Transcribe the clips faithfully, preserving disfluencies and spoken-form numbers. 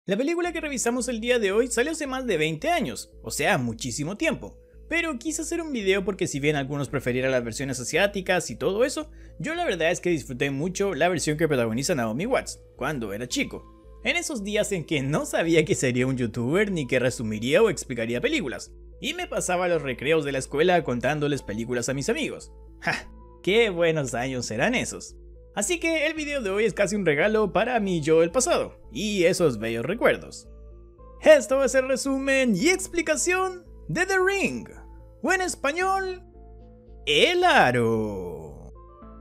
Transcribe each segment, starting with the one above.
La película que revisamos el día de hoy salió hace más de veinte años, o sea, muchísimo tiempo. Pero quise hacer un video porque si bien algunos preferieran las versiones asiáticas y todo eso, yo la verdad es que disfruté mucho la versión que protagoniza Naomi Watts, cuando era chico. En esos días en que no sabía que sería un youtuber ni que resumiría o explicaría películas, y me pasaba los recreos de la escuela contándoles películas a mis amigos. ¡Ja! ¡Qué buenos años serán esos! Así que el video de hoy es casi un regalo para mi yo del pasado, y esos bellos recuerdos. Esto es el resumen y explicación de The Ring, o en español, El Aro.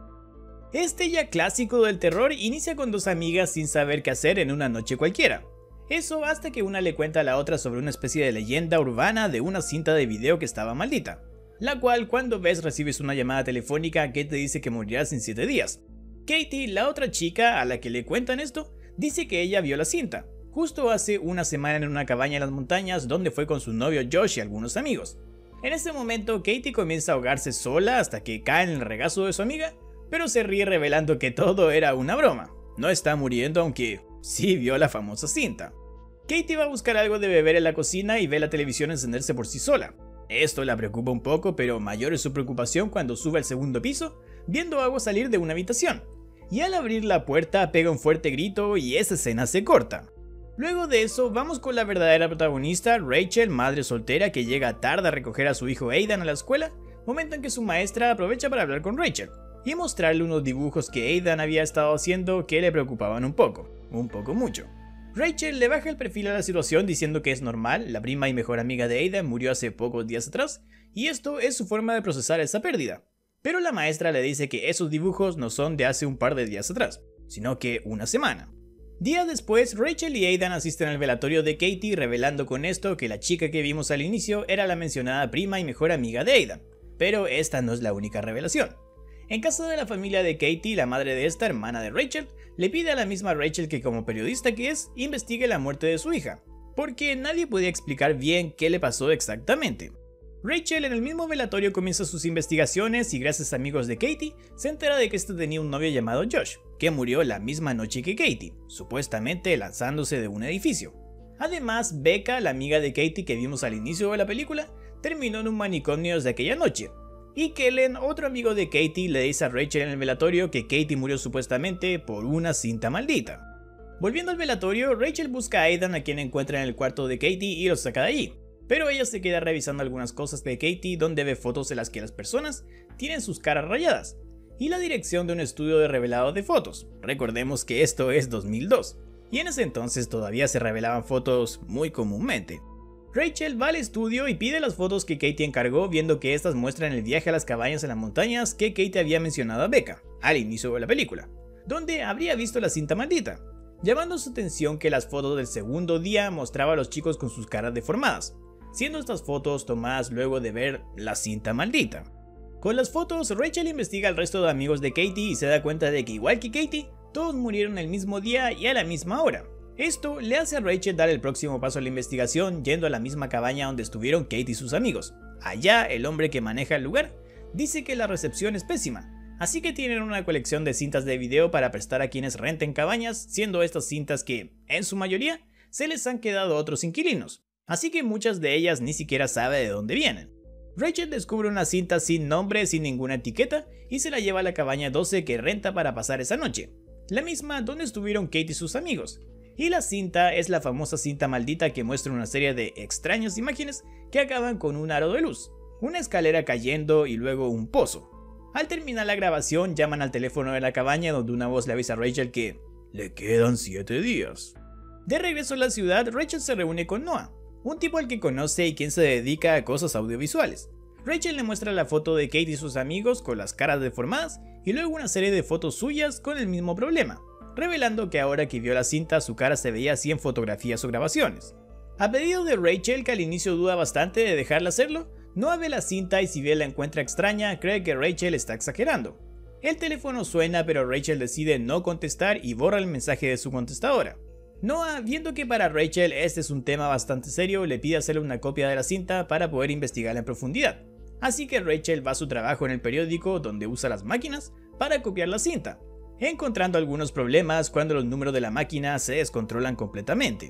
Este ya clásico del terror inicia con dos amigas sin saber qué hacer en una noche cualquiera. Eso hasta que una le cuenta a la otra sobre una especie de leyenda urbana de una cinta de video que estaba maldita, la cual cuando ves recibes una llamada telefónica que te dice que morirás en siete días. Katie, la otra chica a la que le cuentan esto, dice que ella vio la cinta, justo hace una semana en una cabaña en las montañas donde fue con su novio Josh y algunos amigos. En ese momento Katie comienza a ahogarse sola hasta que cae en el regazo de su amiga, pero se ríe revelando que todo era una broma. No está muriendo, aunque sí vio la famosa cinta. Katie va a buscar algo de beber en la cocina y ve la televisión encenderse por sí sola. Esto la preocupa un poco, pero mayor es su preocupación cuando sube al segundo piso, viendo agua salir de una habitación. Y al abrir la puerta pega un fuerte grito y esa escena se corta. Luego de eso vamos con la verdadera protagonista, Rachel, madre soltera que llega tarde a recoger a su hijo Aidan a la escuela, momento en que su maestra aprovecha para hablar con Rachel y mostrarle unos dibujos que Aidan había estado haciendo que le preocupaban un poco, un poco mucho. Rachel le baja el perfil a la situación diciendo que es normal, la prima y mejor amiga de Aidan murió hace pocos días atrás y esto es su forma de procesar esa pérdida. Pero la maestra le dice que esos dibujos no son de hace un par de días atrás, sino que una semana. Días después, Rachel y Aidan asisten al velatorio de Katie, revelando con esto que la chica que vimos al inicio era la mencionada prima y mejor amiga de Aidan. Pero esta no es la única revelación. En casa de la familia de Katie, la madre de esta, hermana de Rachel, le pide a la misma Rachel que como periodista que es, investigue la muerte de su hija, porque nadie podía explicar bien qué le pasó exactamente. Rachel en el mismo velatorio comienza sus investigaciones y gracias a amigos de Katie se entera de que este tenía un novio llamado Josh, que murió la misma noche que Katie, supuestamente lanzándose de un edificio. Además, Becca, la amiga de Katie que vimos al inicio de la película, terminó en un manicomio desde aquella noche. Y Kellen, otro amigo de Katie, le dice a Rachel en el velatorio que Katie murió supuestamente por una cinta maldita. Volviendo al velatorio, Rachel busca a Aidan, a quien encuentra en el cuarto de Katie y lo saca de allí. Pero ella se queda revisando algunas cosas de Katie donde ve fotos en las que las personas tienen sus caras rayadas y la dirección de un estudio de revelado de fotos. Recordemos que esto es dos mil dos y en ese entonces todavía se revelaban fotos muy comúnmente. Rachel va al estudio y pide las fotos que Katie encargó, viendo que estas muestran el viaje a las cabañas en las montañas que Katie había mencionado a Becca al inicio de la película, donde habría visto la cinta maldita, llamando su atención que las fotos del segundo día mostraba a los chicos con sus caras deformadas, siendo estas fotos tomadas luego de ver la cinta maldita. Con las fotos, Rachel investiga al resto de amigos de Katie y se da cuenta de que igual que Katie, todos murieron el mismo día y a la misma hora. Esto le hace a Rachel dar el próximo paso a la investigación yendo a la misma cabaña donde estuvieron Katie y sus amigos. Allá, el hombre que maneja el lugar dice que la recepción es pésima, así que tienen una colección de cintas de video para prestar a quienes renten cabañas, siendo estas cintas que, en su mayoría, se les han quedado a otros inquilinos. Así que muchas de ellas ni siquiera sabe de dónde vienen. Rachel descubre una cinta sin nombre, sin ninguna etiqueta, y se la lleva a la cabaña doce que renta para pasar esa noche, la misma donde estuvieron Katie y sus amigos. Y la cinta es la famosa cinta maldita que muestra una serie de extrañas imágenes que acaban con un aro de luz, una escalera cayendo y luego un pozo. Al terminar la grabación llaman al teléfono de la cabaña donde una voz le avisa a Rachel que le quedan siete días. De regreso a la ciudad, Rachel se reúne con Noah, un tipo al que conoce y quien se dedica a cosas audiovisuales. Rachel le muestra la foto de Katie y sus amigos con las caras deformadas y luego una serie de fotos suyas con el mismo problema, revelando que ahora que vio la cinta su cara se veía así en fotografías o grabaciones. A pedido de Rachel, que al inicio duda bastante de dejarla hacerlo, Noah ve la cinta y si bien la encuentra extraña, cree que Rachel está exagerando. El teléfono suena pero Rachel decide no contestar y borra el mensaje de su contestadora. Noah, viendo que para Rachel este es un tema bastante serio, le pide hacerle una copia de la cinta para poder investigarla en profundidad. Así que Rachel va a su trabajo en el periódico donde usa las máquinas para copiar la cinta, encontrando algunos problemas cuando los números de la máquina se descontrolan completamente.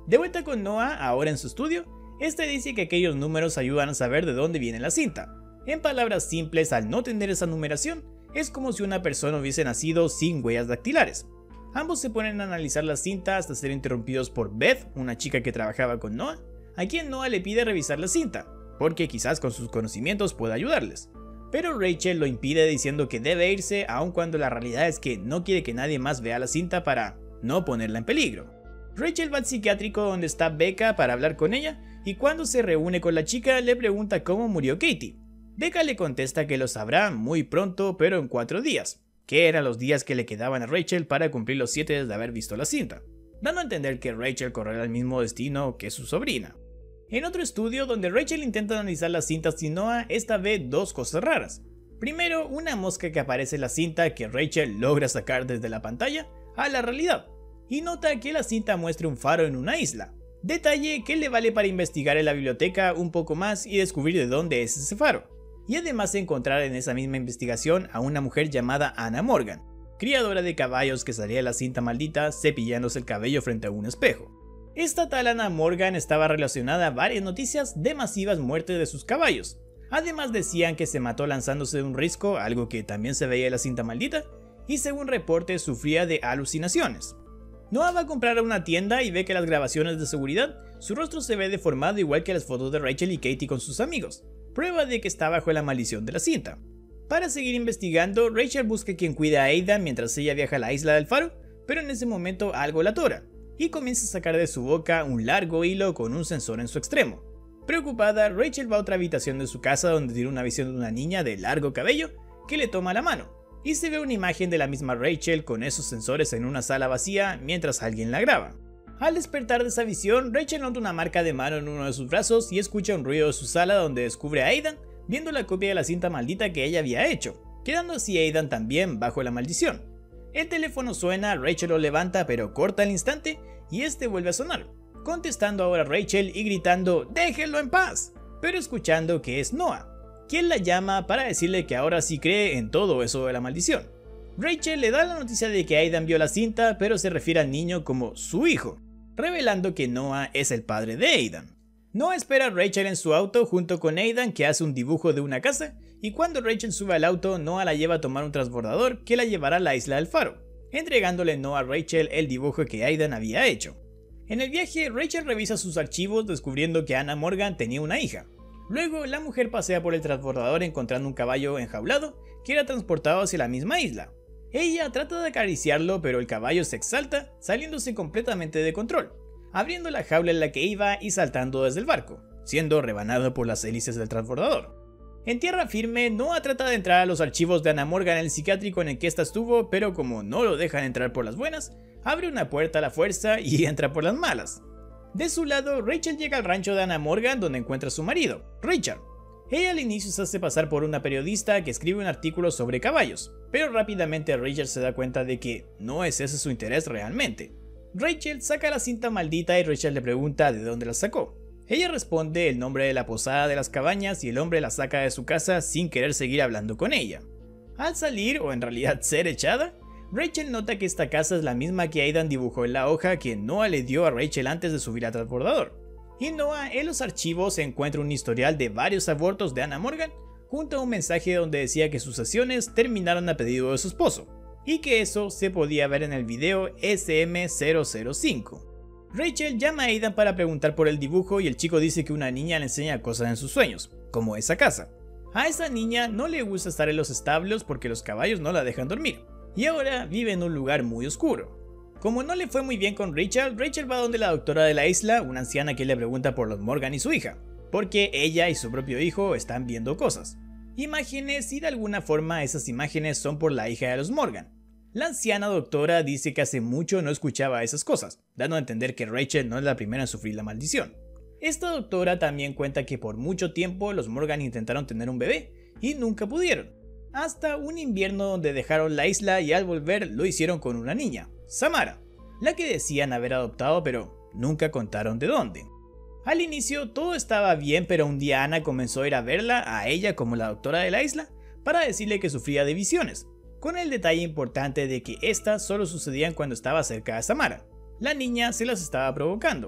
De vuelta con Noah, ahora en su estudio, este dice que aquellos números ayudan a saber de dónde viene la cinta. En palabras simples, al no tener esa numeración, es como si una persona hubiese nacido sin huellas dactilares. Ambos se ponen a analizar la cinta hasta ser interrumpidos por Beth, una chica que trabajaba con Noah, a quien Noah le pide revisar la cinta, porque quizás con sus conocimientos pueda ayudarles. Pero Rachel lo impide diciendo que debe irse, aun cuando la realidad es que no quiere que nadie más vea la cinta para no ponerla en peligro. Rachel va al psiquiátrico donde está Becca para hablar con ella, y cuando se reúne con la chica le pregunta cómo murió Katie. Becca le contesta que lo sabrá muy pronto, pero en cuatro días, que eran los días que le quedaban a Rachel para cumplir los siete de haber visto la cinta, dando a entender que Rachel correrá el mismo destino que su sobrina. En otro estudio donde Rachel intenta analizar las cintas sin Noah, esta ve dos cosas raras. Primero, una mosca que aparece en la cinta que Rachel logra sacar desde la pantalla a la realidad, y nota que la cinta muestra un faro en una isla, detalle que le vale para investigar en la biblioteca un poco más y descubrir de dónde es ese faro, y además encontrar en esa misma investigación a una mujer llamada Anna Morgan, criadora de caballos que salía de la cinta maldita cepillándose el cabello frente a un espejo. Esta tal Anna Morgan estaba relacionada a varias noticias de masivas muertes de sus caballos. Además decían que se mató lanzándose de un risco, algo que también se veía en la cinta maldita, y según reportes sufría de alucinaciones. Noah va a comprar a una tienda y ve que las grabaciones de seguridad, su rostro se ve deformado igual que las fotos de Rachel y Katie con sus amigos, prueba de que está bajo la maldición de la cinta. Para seguir investigando, Rachel busca quien cuida a Aidan mientras ella viaja a la isla del faro, pero en ese momento algo la atora, y comienza a sacar de su boca un largo hilo con un sensor en su extremo. Preocupada, Rachel va a otra habitación de su casa donde tiene una visión de una niña de largo cabello que le toma la mano, y se ve una imagen de la misma Rachel con esos sensores en una sala vacía mientras alguien la graba. Al despertar de esa visión, Rachel nota una marca de mano en uno de sus brazos y escucha un ruido de su sala donde descubre a Aidan viendo la copia de la cinta maldita que ella había hecho, quedando así Aidan también bajo la maldición. El teléfono suena, Rachel lo levanta pero corta al instante y este vuelve a sonar, contestando ahora Rachel y gritando "déjenlo en paz", pero escuchando que es Noah, quien la llama para decirle que ahora sí cree en todo eso de la maldición. Rachel le da la noticia de que Aidan vio la cinta, pero se refiere al niño como su hijo, revelando que Noah es el padre de Aidan. Noah espera a Rachel en su auto junto con Aidan, que hace un dibujo de una casa, y cuando Rachel sube al auto, Noah la lleva a tomar un transbordador que la llevará a la isla del faro, entregándole Noah a Rachel el dibujo que Aidan había hecho. En el viaje, Rachel revisa sus archivos descubriendo que Anna Morgan tenía una hija. Luego, la mujer pasea por el transbordador encontrando un caballo enjaulado que era transportado hacia la misma isla. Ella trata de acariciarlo, pero el caballo se exalta, saliéndose completamente de control, abriendo la jaula en la que iba y saltando desde el barco, siendo rebanado por las hélices del transbordador. En tierra firme, Noah trata de entrar a los archivos de Anna Morgan en el psiquiátrico en el que ésta estuvo, pero como no lo dejan entrar por las buenas, abre una puerta a la fuerza y entra por las malas. De su lado, Rachel llega al rancho de Anna Morgan donde encuentra a su marido, Richard. Ella al inicio se hace pasar por una periodista que escribe un artículo sobre caballos, pero rápidamente Richard se da cuenta de que no es ese su interés realmente. Rachel saca la cinta maldita y Richard le pregunta de dónde la sacó. Ella responde el nombre de la posada de las cabañas y el hombre la saca de su casa sin querer seguir hablando con ella. Al salir, o en realidad ser echada, Rachel nota que esta casa es la misma que Aidan dibujó en la hoja que Noah le dio a Rachel antes de subir al transbordador. Y Noah en los archivos encuentra un historial de varios abortos de Anna Morgan, junto a un mensaje donde decía que sus sesiones terminaron a pedido de su esposo, y que eso se podía ver en el video S M cero cero cinco. Rachel llama a Aidan para preguntar por el dibujo y el chico dice que una niña le enseña cosas en sus sueños, como esa casa. A esa niña no le gusta estar en los establos porque los caballos no la dejan dormir, y ahora vive en un lugar muy oscuro. Como no le fue muy bien con Richard, Rachel va donde la doctora de la isla, una anciana que le pregunta por los Morgan y su hija, porque ella y su propio hijo están viendo cosas. Imágenes, y de alguna forma esas imágenes son por la hija de los Morgan. La anciana doctora dice que hace mucho no escuchaba esas cosas, dando a entender que Rachel no es la primera en sufrir la maldición. Esta doctora también cuenta que por mucho tiempo los Morgan intentaron tener un bebé y nunca pudieron, hasta un invierno donde dejaron la isla y al volver lo hicieron con una niña, Samara, la que decían haber adoptado pero nunca contaron de dónde. Al inicio todo estaba bien, pero un día Anna comenzó a ir a verla a ella como la doctora de la isla para decirle que sufría de visiones, con el detalle importante de que estas solo sucedían cuando estaba cerca de Samara. La niña se las estaba provocando.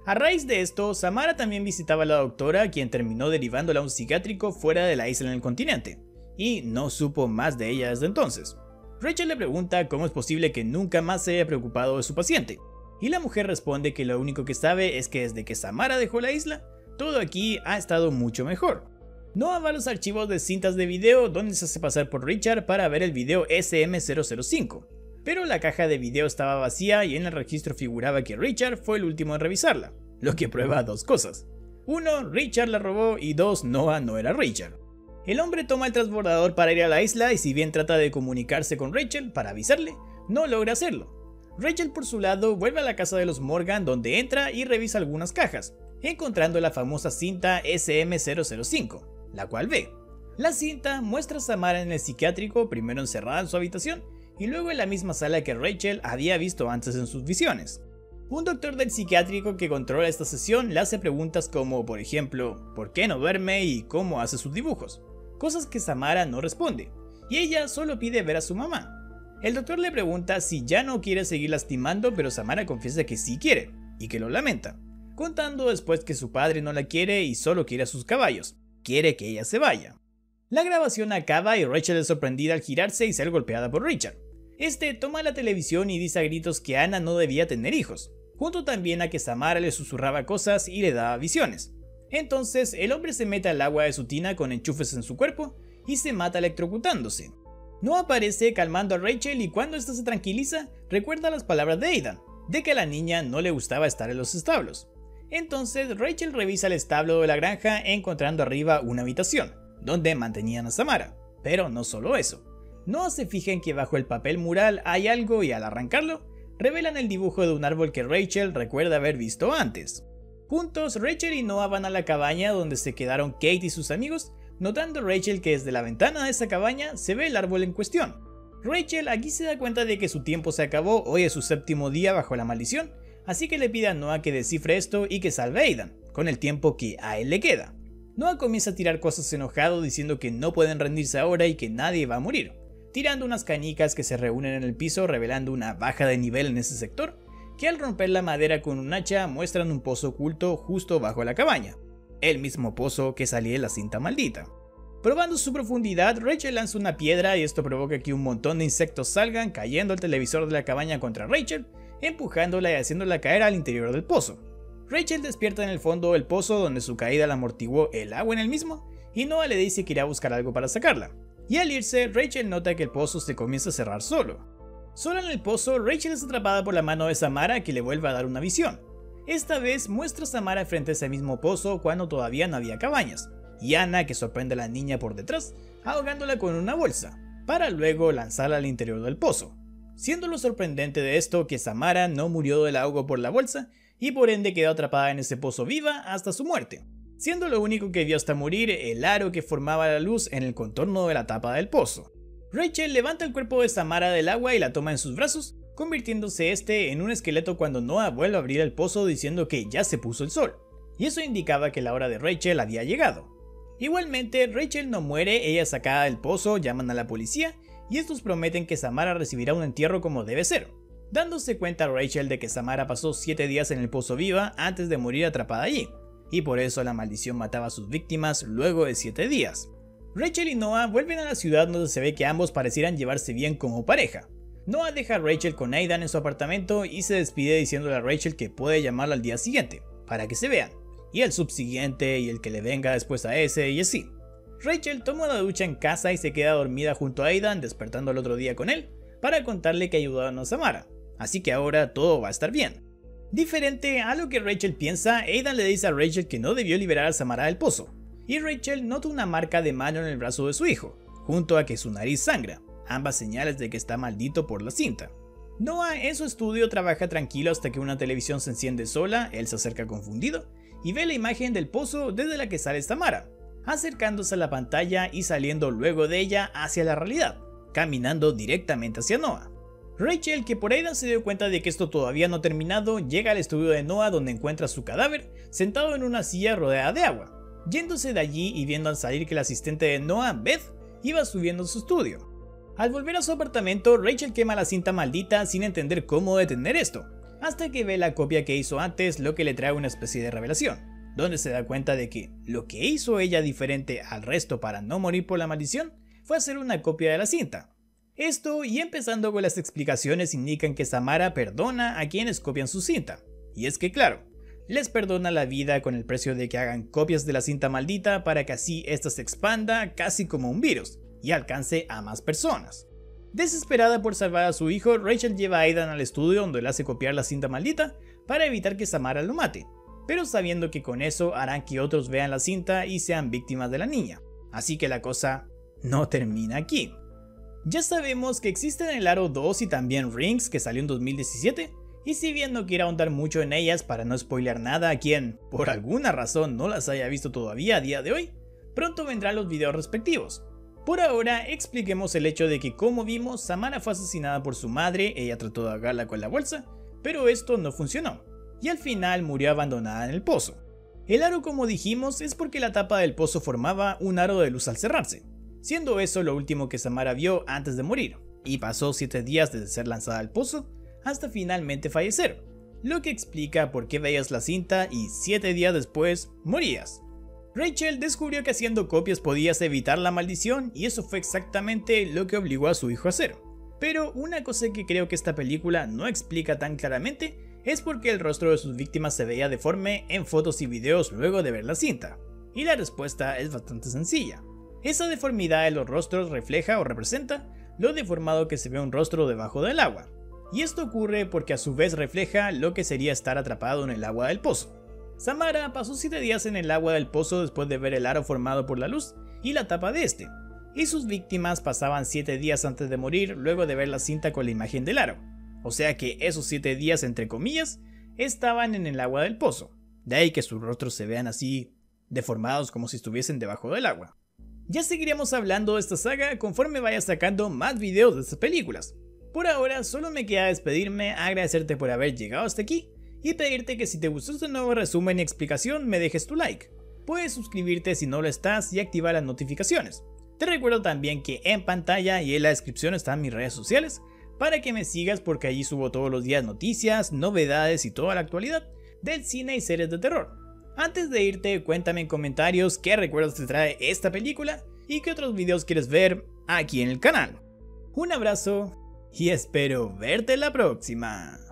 A raíz de esto, Samara también visitaba a la doctora, quien terminó derivándola a un psiquiátrico fuera de la isla en el continente, y no supo más de ella desde entonces. Rachel le pregunta cómo es posible que nunca más se haya preocupado de su paciente, y la mujer responde que lo único que sabe es que desde que Samara dejó la isla, todo aquí ha estado mucho mejor. Noah va a los archivos de cintas de video donde se hace pasar por Richard para ver el video S M cero cero cinco, pero la caja de video estaba vacía y en el registro figuraba que Richard fue el último en revisarla, lo que prueba dos cosas. Uno, Richard la robó, y dos, Noah no era Richard. El hombre toma el transbordador para ir a la isla y si bien trata de comunicarse con Rachel para avisarle, no logra hacerlo. Rachel por su lado vuelve a la casa de los Morgan, donde entra y revisa algunas cajas, encontrando la famosa cinta S M cero cero cinco, la cual ve. La cinta muestra a Samara en el psiquiátrico, primero encerrada en su habitación y luego en la misma sala que Rachel había visto antes en sus visiones. Un doctor del psiquiátrico que controla esta sesión le hace preguntas como, por ejemplo, ¿por qué no duerme y cómo hace sus dibujos? Cosas que Samara no responde, y ella solo pide ver a su mamá. El doctor le pregunta si ya no quiere seguir lastimando, pero Samara confiesa que sí quiere, y que lo lamenta, contando después que su padre no la quiere y solo quiere a sus caballos, quiere que ella se vaya. La grabación acaba y Rachel es sorprendida al girarse y ser golpeada por Richard. Este toma la televisión y dice a gritos que Anna no debía tener hijos, junto también a que Samara le susurraba cosas y le daba visiones. Entonces el hombre se mete al agua de su tina con enchufes en su cuerpo y se mata electrocutándose. No aparece calmando a Rachel y cuando ésta se tranquiliza recuerda las palabras de Aidan, de que a la niña no le gustaba estar en los establos. Entonces Rachel revisa el establo de la granja encontrando arriba una habitación, donde mantenían a Samara, pero no solo eso. Noah se fija en que bajo el papel mural hay algo y al arrancarlo, revelan el dibujo de un árbol que Rachel recuerda haber visto antes. Juntos, Rachel y Noah van a la cabaña donde se quedaron Kate y sus amigos, notando Rachel que desde la ventana de esa cabaña se ve el árbol en cuestión. Rachel aquí se da cuenta de que su tiempo se acabó, hoy es su séptimo día bajo la maldición, así que le pide a Noah que descifre esto y que salve a Aidan, con el tiempo que a él le queda. Noah comienza a tirar cosas enojado diciendo que no pueden rendirse ahora y que nadie va a morir, tirando unas canicas que se reúnen en el piso revelando una baja de nivel en ese sector, que al romper la madera con un hacha muestran un pozo oculto justo bajo la cabaña, el mismo pozo que salía de la cinta maldita. Probando su profundidad, Rachel lanza una piedra y esto provoca que un montón de insectos salgan cayendo al televisor de la cabaña contra Rachel, empujándola y haciéndola caer al interior del pozo. Rachel despierta en el fondo del pozo donde su caída la amortiguó el agua en el mismo y Noah le dice que irá a buscar algo para sacarla. Y al irse, Rachel nota que el pozo se comienza a cerrar solo. Sola en el pozo, Rachel es atrapada por la mano de Samara que le vuelve a dar una visión. Esta vez muestra a Samara frente a ese mismo pozo cuando todavía no había cabañas, y Anna que sorprende a la niña por detrás, ahogándola con una bolsa, para luego lanzarla al interior del pozo. Siendo lo sorprendente de esto que Samara no murió del ahogo por la bolsa, y por ende quedó atrapada en ese pozo viva hasta su muerte, siendo lo único que vio hasta morir el aro que formaba la luz en el contorno de la tapa del pozo. Rachel levanta el cuerpo de Samara del agua y la toma en sus brazos, convirtiéndose este en un esqueleto cuando Noah vuelve a abrir el pozo diciendo que ya se puso el sol, y eso indicaba que la hora de Rachel había llegado. Igualmente, Rachel no muere, ella es sacada del pozo, llaman a la policía, y estos prometen que Samara recibirá un entierro como debe ser, dándose cuenta Rachel de que Samara pasó siete días en el pozo viva antes de morir atrapada allí, y por eso la maldición mataba a sus víctimas luego de siete días. Rachel y Noah vuelven a la ciudad donde se ve que ambos parecieran llevarse bien como pareja. Noah deja a Rachel con Aidan en su apartamento y se despide diciéndole a Rachel que puede llamarla al día siguiente, para que se vean, y el subsiguiente y el que le venga después a ese y así. Rachel toma una ducha en casa y se queda dormida junto a Aidan, despertando al otro día con él, para contarle que ayudaron a Samara, así que ahora todo va a estar bien. Diferente a lo que Rachel piensa, Aidan le dice a Rachel que no debió liberar a Samara del pozo, y Rachel nota una marca de mano en el brazo de su hijo, junto a que su nariz sangra, ambas señales de que está maldito por la cinta. Noah en su estudio trabaja tranquilo hasta que una televisión se enciende sola, él se acerca confundido, y ve la imagen del pozo desde la que sale Samara, acercándose a la pantalla y saliendo luego de ella hacia la realidad, caminando directamente hacia Noah. Rachel, que por Aidan se dio cuenta de que esto todavía no ha terminado, llega al estudio de Noah donde encuentra su cadáver sentado en una silla rodeada de agua, yéndose de allí y viendo al salir que la asistente de Noah, Beth, iba subiendo a su estudio. Al volver a su apartamento, Rachel quema la cinta maldita sin entender cómo detener esto, hasta que ve la copia que hizo antes, lo que le trae una especie de revelación, donde se da cuenta de que lo que hizo ella diferente al resto para no morir por la maldición fue hacer una copia de la cinta. Esto, y empezando con las explicaciones, indican que Samara perdona a quienes copian su cinta. Y es que claro, les perdona la vida con el precio de que hagan copias de la cinta maldita para que así ésta se expanda casi como un virus y alcance a más personas. Desesperada por salvar a su hijo, Rachel lleva a Aidan al estudio donde le hace copiar la cinta maldita para evitar que Samara lo mate, pero sabiendo que con eso harán que otros vean la cinta y sean víctimas de la niña. Así que la cosa no termina aquí. Ya sabemos que existen el Aro dos y también Rings, que salió en dos mil diecisiete, y si bien no quiero ahondar mucho en ellas para no spoilear nada a quien, por alguna razón, no las haya visto todavía a día de hoy, pronto vendrán los videos respectivos. Por ahora, expliquemos el hecho de que, como vimos, Samara fue asesinada por su madre, ella trató de ahogarla con la bolsa, pero esto no funcionó, y al final murió abandonada en el pozo. El aro, como dijimos, es porque la tapa del pozo formaba un aro de luz al cerrarse, siendo eso lo último que Samara vio antes de morir, y pasó siete días desde ser lanzada al pozo hasta finalmente fallecer, lo que explica por qué veías la cinta y siete días después morías. Rachel descubrió que haciendo copias podías evitar la maldición y eso fue exactamente lo que obligó a su hijo a hacer. Pero una cosa que creo que esta película no explica tan claramente es por qué el rostro de sus víctimas se veía deforme en fotos y videos luego de ver la cinta. Y la respuesta es bastante sencilla. Esa deformidad en los rostros refleja o representa lo deformado que se ve un rostro debajo del agua. Y esto ocurre porque a su vez refleja lo que sería estar atrapado en el agua del pozo. Samara pasó siete días en el agua del pozo después de ver el aro formado por la luz y la tapa de este, y sus víctimas pasaban siete días antes de morir luego de ver la cinta con la imagen del aro, o sea que esos siete días entre comillas estaban en el agua del pozo, de ahí que sus rostros se vean así deformados como si estuviesen debajo del agua. Ya seguiremos hablando de esta saga conforme vaya sacando más videos de estas películas. Por ahora solo me queda despedirme, agradecerte por haber llegado hasta aquí y pedirte que si te gustó este nuevo resumen y explicación me dejes tu like. Puedes suscribirte si no lo estás y activar las notificaciones. Te recuerdo también que en pantalla y en la descripción están mis redes sociales para que me sigas porque allí subo todos los días noticias, novedades y toda la actualidad del cine y series de terror. Antes de irte, cuéntame en comentarios qué recuerdos te trae esta película y qué otros videos quieres ver aquí en el canal. Un abrazo y espero verte la próxima.